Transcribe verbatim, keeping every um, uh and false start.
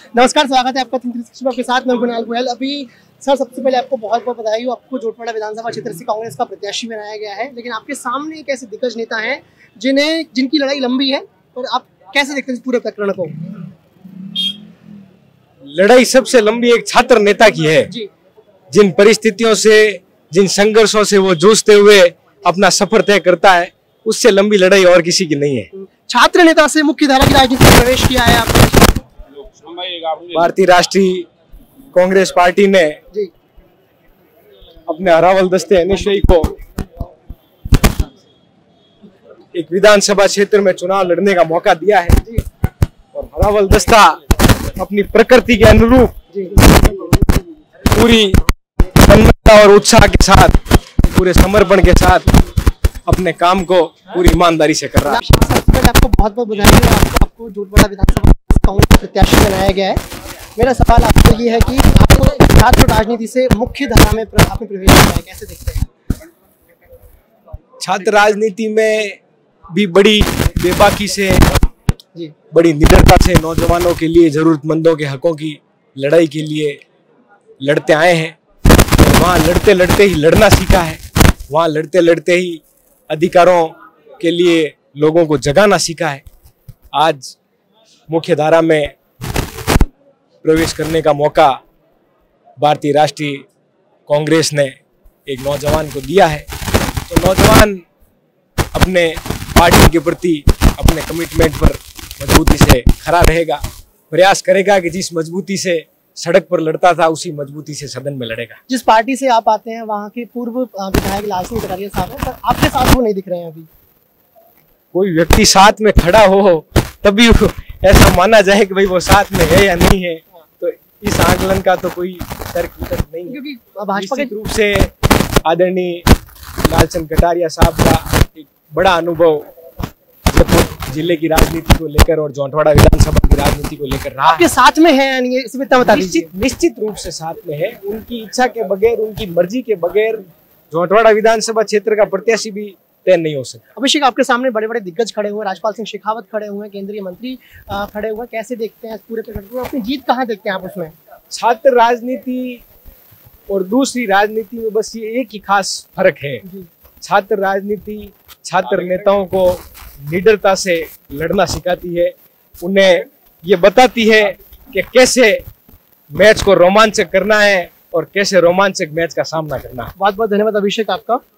नमस्कार, स्वागत है आपका तीन सौ पैंतीस के साथ। मैं कुणाल गोयल। अभी सर सबसे पहले आपको बहुत बहुत बधाई हो, आपको जोटवाड़ा विधानसभा क्षेत्र से कांग्रेस का प्रत्याशी बनाया गया है। लेकिन आपके सामने एक ऐसे दिग्गज नेता हैं जिन्हें जिनकी लड़ाई लंबी है, और आप कैसे देखते हैं पूरे प्रकरण को? लड़ाई सबसे लंबी एक छात्र नेता की है जी। जिन परिस्थितियों से, जिन संघर्षों से वो जूझते हुए अपना सफर तय करता है, उससे लंबी लड़ाई और किसी की नहीं है। छात्र नेता से मुख्य धारा की राजनीति में प्रवेश किया है आपने। भारतीय राष्ट्रीय कांग्रेस पार्टी ने जी। अपने हरावल दस्ते निश्चय को एक विधानसभा क्षेत्र में चुनाव लड़ने का मौका दिया है जी। और हरावल दस्ता अपनी प्रकृति के अनुरूप पूरी तन्मयता और उत्साह के साथ, पूरे समर्पण के साथ अपने काम को पूरी ईमानदारी से कर रहा है। आपको बहुत बहुत बधाई है। आपको आपको जोटवाड़ा विधानसभा कांग्रेस प्रत्याशी बनाया गया है। मेरा सवाल आपको ये है कि आपको छात्र राजनीति से मुख्य धारा में आपने प्रवेश किया है, कैसे देखते हैं? छात्र राजनीति में भी बड़ी बेबाकी से जी, बड़ी निडरता से नौजवानों के लिए, जरूरतमंदों के हकों की लड़ाई के लिए लड़ते आए हैं। और वहाँ लड़ते लड़ते ही लड़ना सीखा है। वहाँ लड़ते लड़ते ही अधिकारों के लिए लोगों को जगाना सीखा है। आज मुख्य धारा में प्रवेश करने का मौका भारतीय राष्ट्रीय कांग्रेस ने एक नौजवान को दिया है। तो नौजवान अपने पार्टी के प्रति अपने कमिटमेंट पर मजबूती से खड़ा रहेगा, प्रयास करेगा कि जिस मजबूती से सड़क पर लड़ता था उसी मजबूती से सदन में लड़ेगा। जिस पार्टी से आप आते हैं वहाँ के पूर्व विधायक लाल सिंह कटारिया साहब हैं, पर आपके साथ वो नहीं दिख रहे हैं अभी। कोई व्यक्ति साथ में खड़ा हो तभी ऐसा माना जाए कि भाई वो साथ में है या नहीं है। तो इस आकलन का तो कोई तर्क वितर्क नहीं है, क्योंकि भाजपा के रूप से आदरणीय लालचंद कटारिया साहब का एक बड़ा अनुभव जयपुर जिले की राजनीति को लेकर और जोटवाड़ा विधानसभा की राजनीति को लेकर रहा है। साथ में है यानी इसमें बता निश्चित निश्चित रूप से साथ में है। उनकी इच्छा के बगैर, उनकी मर्जी के बगैर जोटवाड़ा विधानसभा क्षेत्र का प्रत्याशी भी तय नहीं हो सकता। अभिषेक, आपके सामने बड़े बड़े दिग्गज खड़े हुए, राजपाल सिंह शेखावत खड़े हुए, केंद्रीय मंत्री खड़े हुए, कैसे देखते हैं पूरे प्रकरण को? अपनी जीत कहाँ देखते हैं आप उसमें? छात्र राजनीति और दूसरी राजनीति में बस ये एक ही खास फर्क है। छात्र राजनीति छात्र नेताओं को निडरता से लड़ना सिखाती है, उन्हें ये बताती है कि कैसे मैच को रोमांचक करना है और कैसे रोमांचक मैच का सामना करना है। बहुत बहुत धन्यवाद अभिषेक आपका।